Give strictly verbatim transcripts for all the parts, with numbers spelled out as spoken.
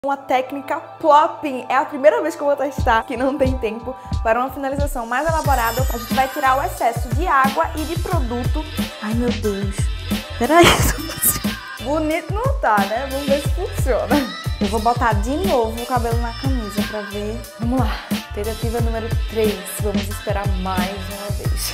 Uma técnica plopping. É a primeira vez que eu vou testar, que não tem tempo, para uma finalização mais elaborada. A gente vai tirar o excesso de água e de produto. Ai, meu Deus. Peraí. Bonito não tá, né? Vamos ver se funciona. Eu vou botar de novo o cabelo na camisa pra ver. Vamos lá. Tentativa número três. Vamos esperar mais uma vez.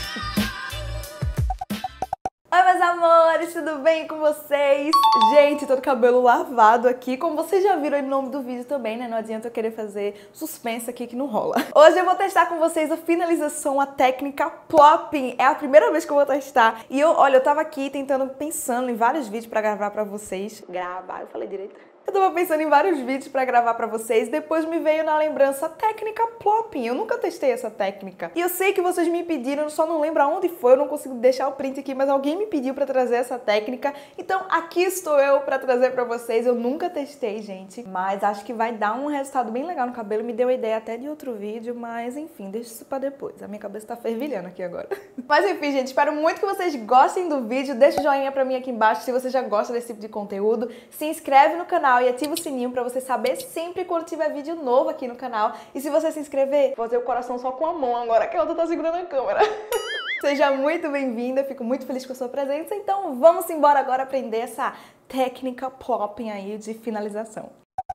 Oi, meus amores, tudo bem com vocês? Gente, tô com o cabelo lavado aqui, como vocês já viram aí no nome do vídeo também, né? Não adianta eu querer fazer suspense aqui que não rola. Hoje eu vou testar com vocês a finalização, a técnica plopping. É a primeira vez que eu vou testar. E eu, olha, eu tava aqui tentando, pensando em vários vídeos pra gravar pra vocês. Gravar, eu falei direito? Eu tava pensando em vários vídeos pra gravar pra vocês, depois me veio na lembrança a técnica plopping. Eu nunca testei essa técnica. E eu sei que vocês me pediram, eu só não lembro aonde foi, eu não consigo deixar o print aqui, mas alguém me pediu pra trazer essa técnica. Então aqui estou eu pra trazer pra vocês. Eu nunca testei, gente, mas acho que vai dar um resultado bem legal no cabelo. Me deu a ideia até de outro vídeo, mas enfim, deixa isso pra depois. A minha cabeça tá fervilhando aqui agora. Mas enfim, gente, espero muito que vocês gostem do vídeo. Deixa o joinha pra mim aqui embaixo se você já gosta desse tipo de conteúdo. Se inscreve no canal e ativa o sininho pra você saber sempre quando tiver vídeo novo aqui no canal. E se você se inscrever, vou fazer o coração só com a mão agora, que a outra tá segurando a câmera. Seja muito bem-vinda, fico muito feliz com a sua presença. Então vamos embora agora aprender essa técnica plopping aí de finalização.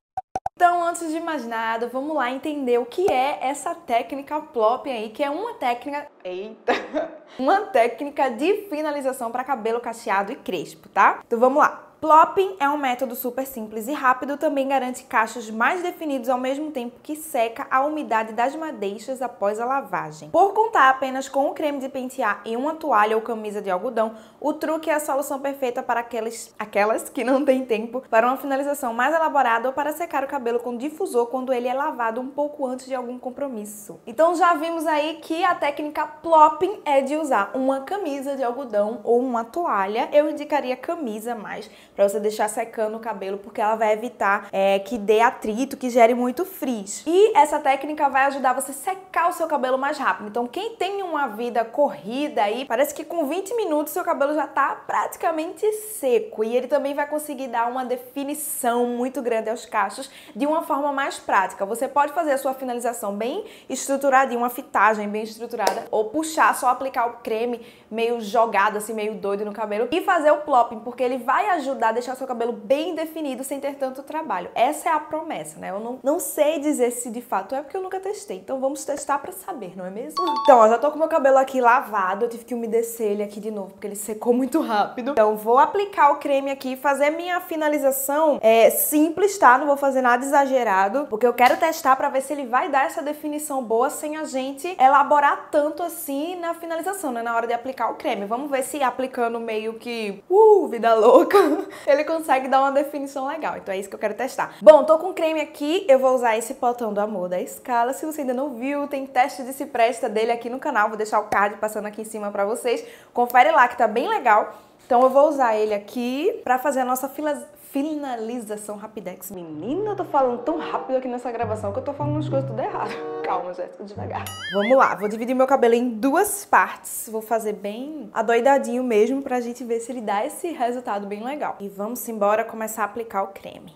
Então, antes de mais nada, vamos lá entender o que é essa técnica plopping aí, que é uma técnica... Eita! Uma técnica de finalização para cabelo cacheado e crespo, tá? Então vamos lá. Plopping é um método super simples e rápido, também garante cachos mais definidos ao mesmo tempo que seca a umidade das madeixas após a lavagem. Por contar apenas com o creme de pentear e uma toalha ou camisa de algodão, o truque é a solução perfeita para aquelas, aquelas que não têm tempo para uma finalização mais elaborada ou para secar o cabelo com difusor quando ele é lavado um pouco antes de algum compromisso. Então já vimos aí que a técnica plopping é de usar uma camisa de algodão ou uma toalha. Eu indicaria camisa mais, para você deixar secando o cabelo, porque ela vai evitar é, que dê atrito, que gere muito frizz. E essa técnica vai ajudar você a secar o seu cabelo mais rápido. Então quem tem uma vida corrida aí, parece que com vinte minutos seu cabelo já tá praticamente seco. E ele também vai conseguir dar uma definição muito grande aos cachos de uma forma mais prática. Você pode fazer a sua finalização bem estruturadinha, uma fitagem bem estruturada, ou puxar, só aplicar o creme meio jogado, assim, meio doido no cabelo, e fazer o plopping, porque ele vai ajudar a deixar seu cabelo bem definido sem ter tanto trabalho. Essa é a promessa, né? Eu não, não sei dizer se de fato é, porque eu nunca testei. Então vamos testar pra saber, não é mesmo? Então, ó, já tô com meu cabelo aqui lavado. Eu tive que umedecer ele aqui de novo, porque ele secou muito rápido. Então vou aplicar o creme aqui, fazer minha finalização é, simples, tá? Não vou fazer nada exagerado, porque eu quero testar pra ver se ele vai dar essa definição boa sem a gente elaborar tanto assim na finalização, né? Na hora de aplicar o creme. Vamos ver se aplicando meio que... Uh, vida louca! Ele consegue dar uma definição legal, então é isso que eu quero testar. Bom, tô com o creme aqui, eu vou usar esse potão do amor da Scala. Se você ainda não viu, tem teste de se presta dele aqui no canal, vou deixar o card passando aqui em cima pra vocês. Confere lá que tá bem legal. Então eu vou usar ele aqui pra fazer a nossa fila... finalização rapidex. Menina, eu tô falando tão rápido aqui nessa gravação que eu tô falando as coisas tudo errado. Calma, Jéssica, devagar. Vamos lá, vou dividir meu cabelo em duas partes. Vou fazer bem adoidadinho mesmo pra gente ver se ele dá esse resultado bem legal. E vamos embora começar a aplicar o creme.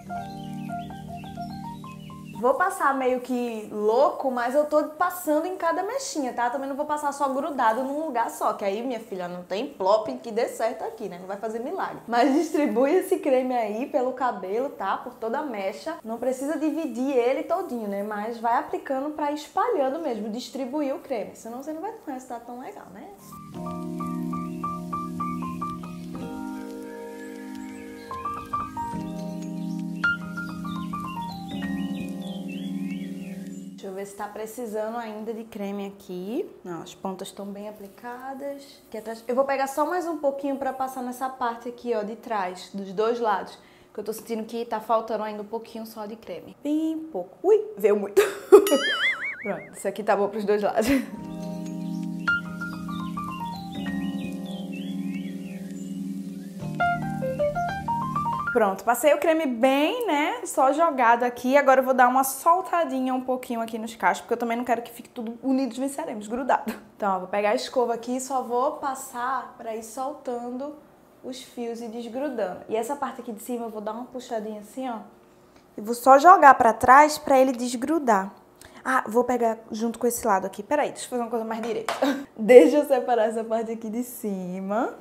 Vou passar meio que louco, mas eu tô passando em cada mechinha, tá? Também não vou passar só grudado num lugar só, que aí, minha filha, não tem plopping que dê certo aqui, né? Não vai fazer milagre. Mas distribui esse creme aí pelo cabelo, tá? Por toda a mecha. Não precisa dividir ele todinho, né? Mas vai aplicando pra ir espalhando mesmo, distribuir o creme. Senão você não vai ter um resultado tão legal, né? Deixa eu ver se tá precisando ainda de creme aqui. Não, as pontas estão bem aplicadas. Aqui atrás. Eu vou pegar só mais um pouquinho pra passar nessa parte aqui, ó, de trás, dos dois lados. Que eu tô sentindo que tá faltando ainda um pouquinho só de creme. Bem pouco. Ui, veio muito. Pronto, isso aqui tá bom pros dois lados. Pronto, passei o creme bem, né, só jogado aqui. Agora eu vou dar uma soltadinha um pouquinho aqui nos cachos, porque eu também não quero que fique tudo unidos venceremos, grudado. Então, ó, vou pegar a escova aqui e só vou passar pra ir soltando os fios e desgrudando. E essa parte aqui de cima eu vou dar uma puxadinha assim, ó, E vou só jogar pra trás pra ele desgrudar. Ah, vou pegar junto com esse lado aqui. Peraí, deixa eu fazer uma coisa mais direita. Deixa eu separar essa parte aqui de cima.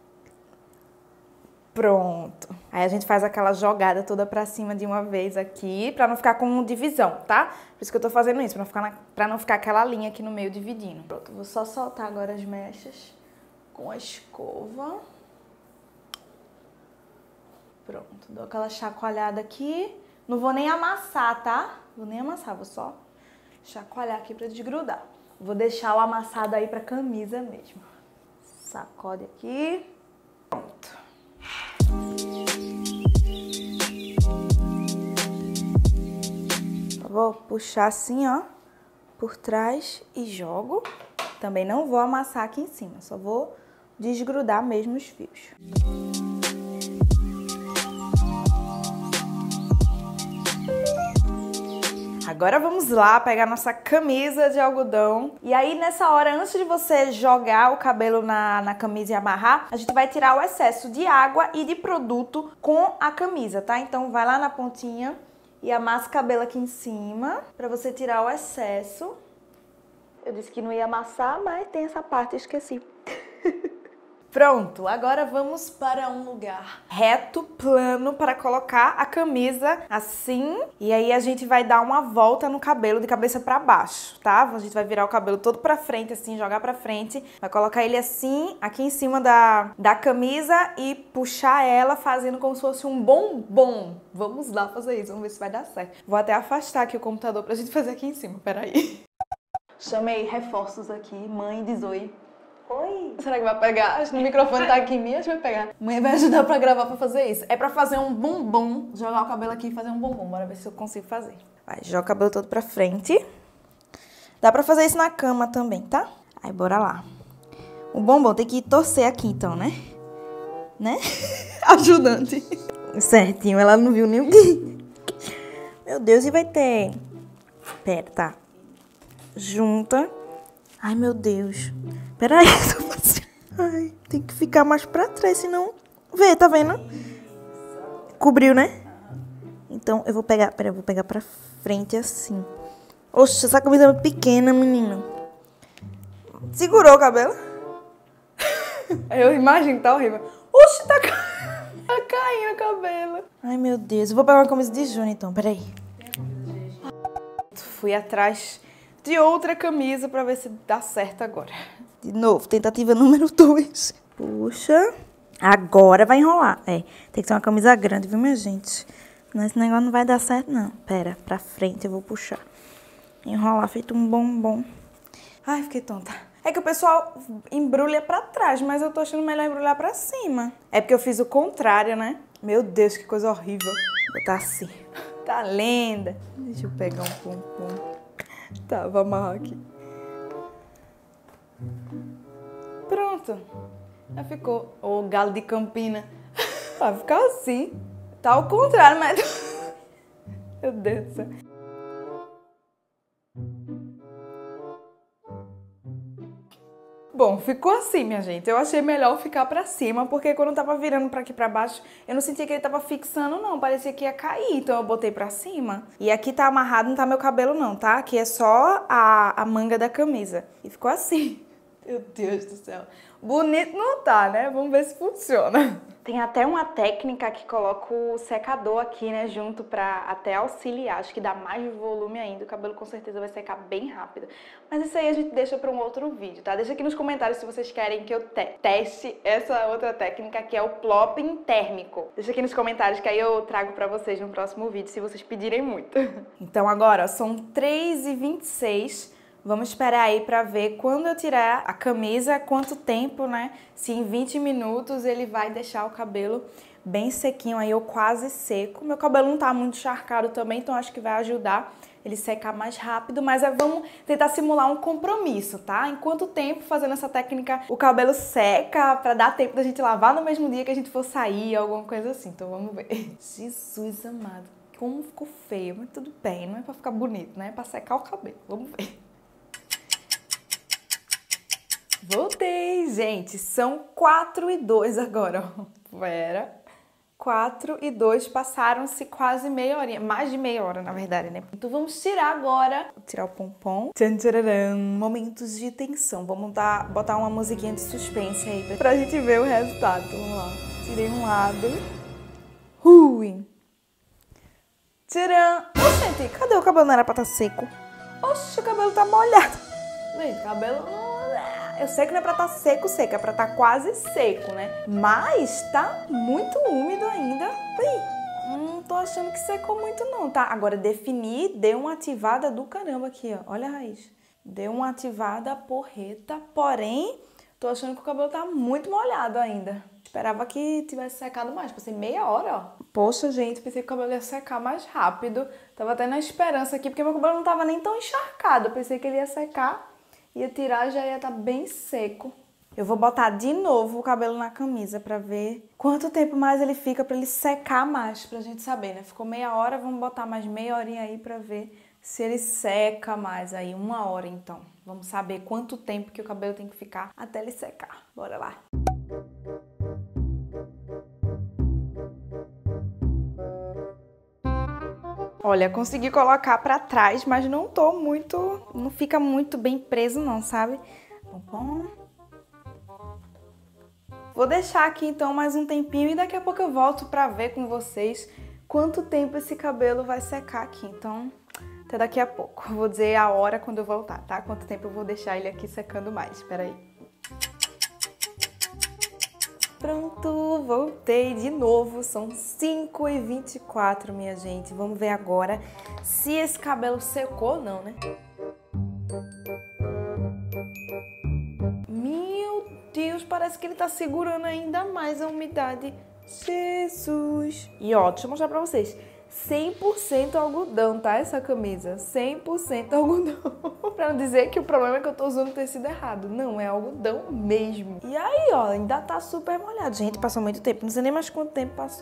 Pronto. Aí a gente faz aquela jogada toda pra cima de uma vez aqui, pra não ficar com divisão, tá? Por isso que eu tô fazendo isso, pra não ficar, na, pra não ficar aquela linha aqui no meio dividindo. Pronto, vou só soltar agora as mechas com a escova. Pronto, dou aquela chacoalhada aqui. Não vou nem amassar, tá? Vou nem amassar, vou só chacoalhar aqui pra desgrudar. Vou deixar o amassado aí pra camisa mesmo. Sacode aqui. Pronto. Vou puxar assim, ó, por trás e jogo. Também não vou amassar aqui em cima, só vou desgrudar mesmo os fios. Agora vamos lá pegar nossa camisa de algodão. E aí nessa hora, antes de você jogar o cabelo na, na camisa e amarrar, a gente vai tirar o excesso de água e de produto com a camisa, tá? Então vai lá na pontinha e amassa o cabelo aqui em cima pra você tirar o excesso. Eu disse que não ia amassar, mas tem essa parte, eu esqueci. Pronto, agora vamos para um lugar reto, plano, para colocar a camisa assim. E aí a gente vai dar uma volta no cabelo de cabeça para baixo, tá? A gente vai virar o cabelo todo para frente, assim, jogar para frente. Vai colocar ele assim, aqui em cima da, da camisa e puxar ela fazendo como se fosse um bombom. Vamos lá fazer isso, vamos ver se vai dar certo. Vou até afastar aqui o computador pra gente fazer aqui em cima, peraí. Chamei reforços aqui, mãe de Zoe. Oi! Será que vai pegar? Acho que o microfone tá aqui em mim, acho que vai pegar. Mãe vai ajudar pra gravar pra fazer isso. É pra fazer um bombom, jogar o cabelo aqui e fazer um bombom. Bora ver se eu consigo fazer. Vai, joga o cabelo todo pra frente. Dá pra fazer isso na cama também, tá? Aí, bora lá. O bombom tem que torcer aqui, então, né? Né? Ajudante. Certinho, ela não viu nem o que. Meu Deus, e vai ter... Pera, tá. Junta. Ai, meu Deus. Peraí, tô fazendo. Ai, tem que ficar mais pra trás, senão... Vê, tá vendo? Cobriu, né? Então, eu vou pegar... Peraí, eu vou pegar pra frente assim. Oxe, essa camisa é pequena, menino. Segurou o cabelo? Eu imagino que tá horrível. Oxe, tá, ca... tá caindo o cabelo. Ai, meu Deus. Eu vou pegar uma camisa de junho, então. Peraí. Fui atrás de outra camisa pra ver se dá certo agora. De novo, tentativa número dois. Puxa. Agora vai enrolar. É, tem que ser uma camisa grande, viu, minha gente? Senão esse negócio não vai dar certo, não. Pera, pra frente eu vou puxar. Enrolar feito um bombom. Ai, fiquei tonta. É que o pessoal embrulha pra trás, mas eu tô achando melhor embrulhar pra cima. É porque eu fiz o contrário, né? Meu Deus, que coisa horrível. Vou botar assim. Tá lenda. Deixa eu pegar um pompom. Tá, vou amarrar aqui. Pronto. Já ficou. Ô, galo de Campina. Vai ficar assim. Tá ao contrário, mas... Meu Deus do céu. Bom, ficou assim, minha gente. Eu achei melhor ficar pra cima, porque quando eu tava virando pra aqui pra baixo, eu não sentia que ele tava fixando, não. Parecia que ia cair, então eu botei pra cima. E aqui tá amarrado, não tá meu cabelo, não, tá? Aqui é só a, a manga da camisa. E ficou assim. Meu Deus do céu. Bonito não tá, né? Vamos ver se funciona. Tem até uma técnica que coloca o secador aqui, né, junto pra até auxiliar. Acho que dá mais volume ainda. O cabelo com certeza vai secar bem rápido. Mas isso aí a gente deixa pra um outro vídeo, tá? Deixa aqui nos comentários se vocês querem que eu te teste essa outra técnica, que é o plopping térmico. Deixa aqui nos comentários que aí eu trago pra vocês no próximo vídeo, se vocês pedirem muito. Então agora, ó, são três e vinte e seis. Vamos esperar aí pra ver quando eu tirar a camisa, quanto tempo, né? Se em vinte minutos ele vai deixar o cabelo bem sequinho aí, ou quase seco. Meu cabelo não tá muito encharcado também, então acho que vai ajudar ele secar mais rápido. Mas é, vamos tentar simular um compromisso, tá? Em quanto tempo fazendo essa técnica o cabelo seca, pra dar tempo da gente lavar no mesmo dia que a gente for sair, alguma coisa assim. Então vamos ver. Jesus amado, como ficou feio, mas tudo bem, não é pra ficar bonito, né? É pra secar o cabelo. Vamos ver. Voltei, gente. São quatro e dois agora. Pera. quatro e dois, passaram-se quase meia horinha, mais de meia hora, na verdade, né? Então vamos tirar agora, vou tirar o pompom. Tchan, tchararam, momentos de tensão. Vamos dar, botar uma musiquinha de suspense aí pra gente ver o resultado. Vamos lá. Tirei um lado. Ui. Tcharam. Oxente, cadê o cabelo? Não era pra estar seco? Oxe, o cabelo tá molhado. Gente, cabelo... Eu sei que não é pra estar seco, seco. É pra estar quase seco, né? Mas tá muito úmido ainda. Ui, não tô achando que secou muito não, tá? Agora, definir, deu uma ativada do caramba aqui, ó. Olha a raiz. Deu uma ativada porreta, porém, tô achando que o cabelo tá muito molhado ainda. Esperava que tivesse secado mais. Passei meia hora, ó. Poxa, gente, pensei que o cabelo ia secar mais rápido. Tava até na esperança aqui, porque meu cabelo não tava nem tão encharcado. Eu pensei que ele ia secar, ia tirar e já ia estar bem seco. Eu vou botar de novo o cabelo na camisa pra ver quanto tempo mais ele fica pra ele secar mais, pra gente saber, né? Ficou meia hora, vamos botar mais meia horinha aí pra ver se ele seca mais aí. Uma hora, então. Vamos saber quanto tempo que o cabelo tem que ficar até ele secar. Bora lá. Olha, consegui colocar pra trás, mas não tô muito... Não fica muito bem preso não, sabe? Bom, vou deixar aqui então mais um tempinho e daqui a pouco eu volto pra ver com vocês quanto tempo esse cabelo vai secar aqui. Então, até daqui a pouco. Vou dizer a hora quando eu voltar, tá? Quanto tempo eu vou deixar ele aqui secando mais. Espera aí. Pronto, voltei de novo, são cinco e vinte e quatro, minha gente. Vamos ver agora se esse cabelo secou ou não, né? Meu Deus, parece que ele tá segurando ainda mais a umidade. Jesus! E ó, deixa eu mostrar pra vocês. cem por cento algodão, tá? Essa camisa. cem por cento algodão. Pra não dizer que o problema é que eu tô usando o tecido errado. Não, é algodão mesmo. E aí, ó, ainda tá super molhado. Gente, passou muito tempo. Não sei nem mais quanto tempo passou.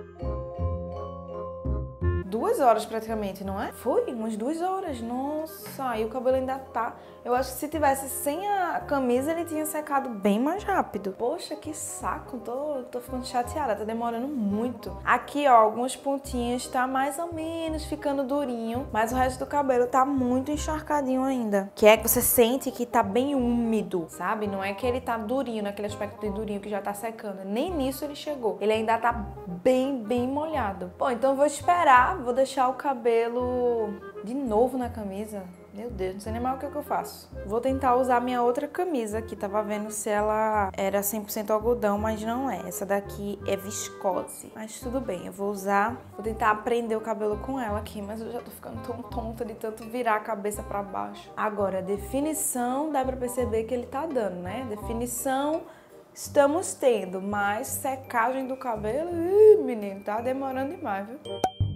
Duas horas praticamente, não é? Foi, umas duas horas. Nossa, e o cabelo ainda tá... Eu acho que se tivesse sem a camisa, ele tinha secado bem mais rápido. Poxa, que saco. Tô, tô ficando chateada, tá demorando muito. Aqui, ó, alguns pontinhos tá mais ou menos ficando durinho, mas o resto do cabelo tá muito encharcadinho ainda. Que é que você sente que tá bem úmido, sabe? Não é que ele tá durinho, naquele aspecto de durinho que já tá secando. Nem nisso ele chegou. Ele ainda tá bem, bem molhado. Bom, então eu vou esperar. Vou deixar o cabelo de novo na camisa. Meu Deus, não sei nem mais o que, é que eu faço. Vou tentar usar minha outra camisa aqui. Tava vendo se ela era cem por cento algodão, mas não é. Essa daqui é viscose. Mas tudo bem, eu vou usar. Vou tentar prender o cabelo com ela aqui, mas eu já tô ficando tão tonta de tanto virar a cabeça pra baixo. Agora, definição, dá pra perceber que ele tá dando, né? Definição... Estamos tendo, mas secagem do cabelo, ih, menino, tá demorando demais, viu?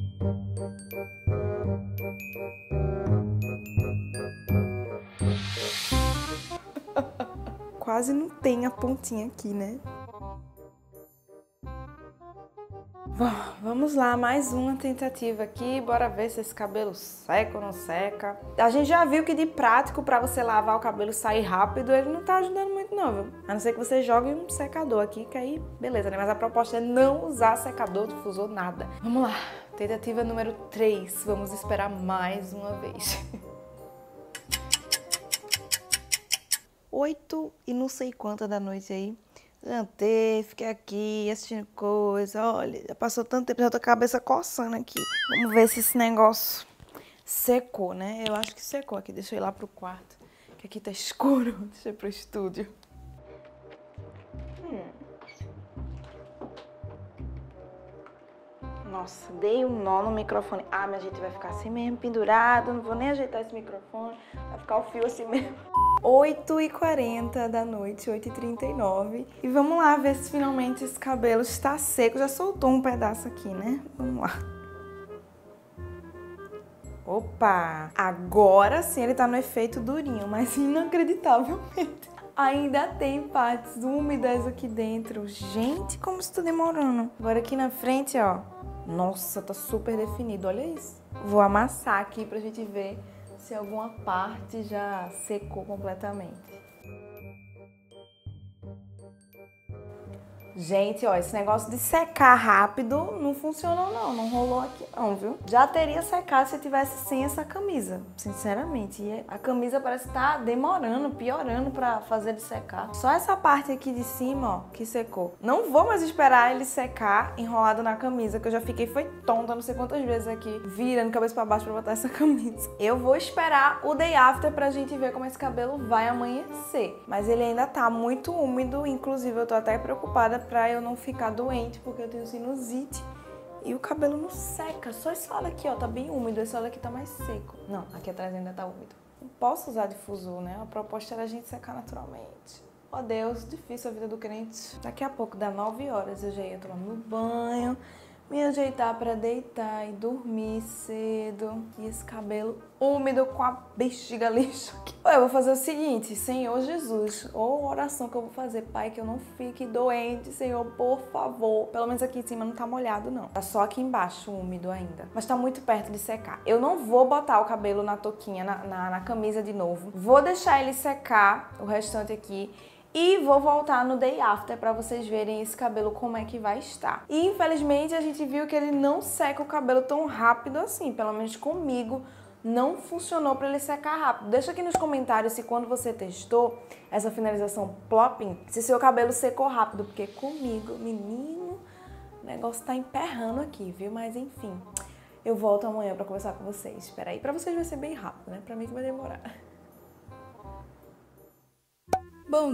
Quase não tem a pontinha aqui, né? Bom, vamos lá, mais uma tentativa aqui, bora ver se esse cabelo seca ou não seca. A gente já viu que de prático, pra você lavar o cabelo e sair rápido, ele não tá ajudando muito não, viu? A não ser que você jogue um secador aqui, que aí, beleza, né? Mas a proposta é não usar secador, difusor, nada. Vamos lá, tentativa número três, vamos esperar mais uma vez. Oito e não sei quanta da noite aí. Jantei, fiquei aqui assistindo coisa, olha, já passou tanto tempo, já tô com a cabeça coçando aqui. Vamos ver se esse negócio secou, né? Eu acho que secou aqui, deixa eu ir lá pro quarto, que aqui tá escuro, deixa eu ir pro estúdio. Hum. Nossa, dei um nó no microfone. Ah, minha gente vai ficar assim mesmo, pendurado, não vou nem ajeitar esse microfone, vai ficar o fio assim mesmo. oito e quarenta da noite, oito e trinta e nove. E vamos lá ver se finalmente esse cabelo está seco. Já soltou um pedaço aqui, né? Vamos lá. Opa! Agora sim ele tá no efeito durinho, mas inacreditavelmente ainda tem partes úmidas aqui dentro. Gente, como isso tá demorando. Agora aqui na frente, ó. Nossa, tá super definido, olha isso. Vou amassar aqui pra gente ver se alguma parte já secou completamente. Gente, ó, esse negócio de secar rápido não funcionou não, não rolou aqui não, viu? Já teria secado se eu tivesse sem essa camisa, sinceramente. E a camisa parece que tá demorando, piorando pra fazer ele secar. Só essa parte aqui de cima, ó, que secou. Não vou mais esperar ele secar enrolado na camisa, que eu já fiquei foi tonta não sei quantas vezes aqui, virando cabeça pra baixo pra botar essa camisa. Eu vou esperar o day after pra gente ver como esse cabelo vai amanhecer. Mas ele ainda tá muito úmido, inclusive eu tô até preocupada pra eu não ficar doente, porque eu tenho sinusite e o cabelo não seca. Só esse lado aqui, ó, tá bem úmido, esse lado aqui tá mais seco. Não, aqui atrás ainda tá úmido. Não posso usar difusor, né? A proposta era a gente secar naturalmente. Ó Deus, difícil a vida do crente. Daqui a pouco, dá nove horas, eu já ia tomar meu banho, me ajeitar pra deitar e dormir cedo. E esse cabelo úmido com a bexiga lixa aqui. Eu vou fazer o seguinte, Senhor Jesus, ou oração que eu vou fazer, Pai, que eu não fique doente, Senhor, por favor. Pelo menos aqui em cima não tá molhado, não. Tá só aqui embaixo úmido ainda. Mas tá muito perto de secar. Eu não vou botar o cabelo na touquinha, na, na, na camisa de novo. Vou deixar ele secar, o restante aqui. E vou voltar no day after pra vocês verem esse cabelo como é que vai estar. E infelizmente a gente viu que ele não seca o cabelo tão rápido assim, pelo menos comigo não funcionou pra ele secar rápido. Deixa aqui nos comentários se quando você testou essa finalização plopping, se seu cabelo secou rápido, porque comigo, menino, o negócio tá emperrando aqui, viu? Mas enfim, eu volto amanhã pra conversar com vocês. Espera aí, pra vocês vai ser bem rápido, né? Pra mim que vai demorar. Bom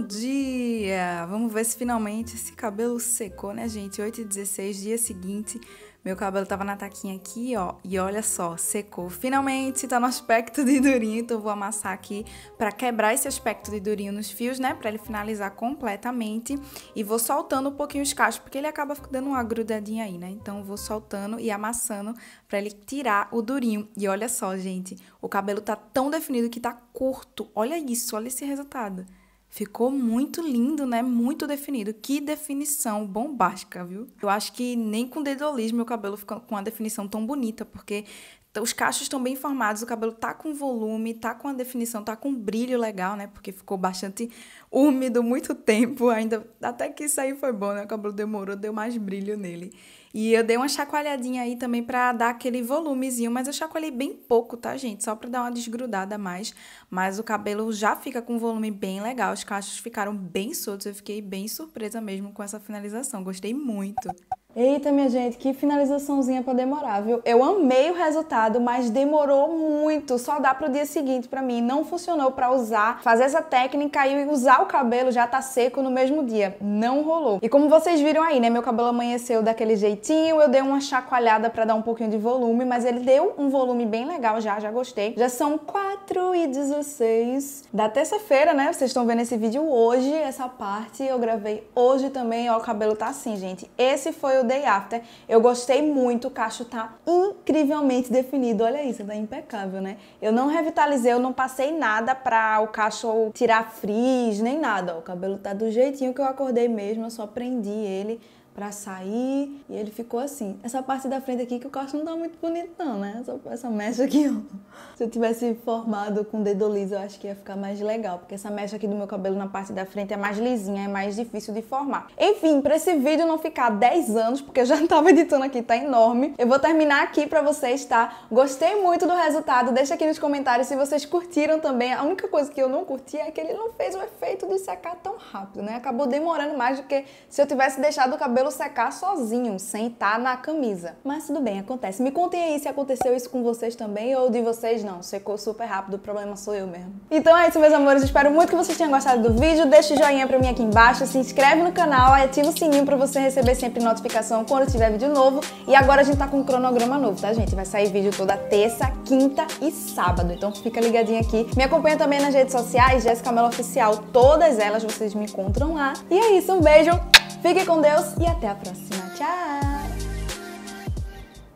dia! Vamos ver se finalmente esse cabelo secou, né, gente? oito e dezesseis, dia seguinte, meu cabelo tava na taquinha aqui, ó, e olha só, secou. Finalmente tá no aspecto de durinho, então eu vou amassar aqui pra quebrar esse aspecto de durinho nos fios, né, pra ele finalizar completamente. E vou soltando um pouquinho os cachos, porque ele acaba dando uma grudadinha aí, né? Então eu vou soltando e amassando pra ele tirar o durinho. E olha só, gente, o cabelo tá tão definido que tá curto. Olha isso, olha esse resultado. Ficou muito lindo, né? Muito definido. Que definição bombástica, viu? Eu acho que nem com dedolise meu cabelo ficou com uma definição tão bonita, porque os cachos estão bem formados, o cabelo tá com volume, tá com a definição, tá com um brilho legal, né? Porque ficou bastante úmido muito tempo, ainda até que isso aí foi bom, né? O cabelo demorou, deu mais brilho nele. E eu dei uma chacoalhadinha aí também pra dar aquele volumezinho, mas eu chacoalhei bem pouco, tá, gente? Só pra dar uma desgrudada a mais. Mas o cabelo já fica com um volume bem legal, os cachos ficaram bem soltos, eu fiquei bem surpresa mesmo com essa finalização, gostei muito. Eita, minha gente, que finalizaçãozinha pra demorar, viu? Eu amei o resultado, mas demorou muito. Só dá pro dia seguinte pra mim. Não funcionou pra usar, fazer essa técnica e usar o cabelo já tá seco no mesmo dia. Não rolou. E como vocês viram aí, né? Meu cabelo amanheceu daquele jeitinho. Eu dei uma chacoalhada pra dar um pouquinho de volume, mas ele deu um volume bem legal já, já gostei. Já são quatro e dezesseis da terça-feira, né? Vocês estão vendo esse vídeo hoje, essa parte eu gravei hoje também. Ó, o cabelo tá assim, gente. Esse foi o day after. Eu gostei muito, o cacho tá incrivelmente definido. Olha isso, tá impecável, né? Eu não revitalizei, eu não passei nada pra o cacho tirar frizz, nem nada. Ó, o cabelo tá do jeitinho que eu acordei mesmo, eu só prendi ele pra sair e ele ficou assim. Essa parte da frente aqui que o cacho não tá muito bonito não, né? Essa, essa mecha aqui, ó. Se eu tivesse formado com dedo liso, eu acho que ia ficar mais legal, porque essa mecha aqui do meu cabelo na parte da frente é mais lisinha, é mais difícil de formar. Enfim, pra esse vídeo não ficar dez anos, porque eu já tava editando aqui, tá enorme, eu vou terminar aqui pra vocês, tá? Gostei muito do resultado, deixa aqui nos comentários se vocês curtiram também. A única coisa que eu não curti é que ele não fez o efeito de secar tão rápido, né? Acabou demorando mais do que se eu tivesse deixado o cabelo secar sozinho, sem estar na camisa. Mas tudo bem, acontece. Me contem aí se aconteceu isso com vocês também ou de vocês não. Secou super rápido, o problema sou eu mesmo. Então é isso, meus amores. Espero muito que vocês tenham gostado do vídeo. Deixa o joinha pra mim aqui embaixo, se inscreve no canal, ativa o sininho pra você receber sempre notificação quando tiver vídeo novo. E agora a gente tá com um cronograma novo, tá, gente? Vai sair vídeo toda terça, quinta e sábado. Então fica ligadinho aqui. Me acompanha também nas redes sociais, Jéssica Mello Oficial. Todas elas vocês me encontram lá. E é isso, um beijo. Fique com Deus e até a próxima. Tchau!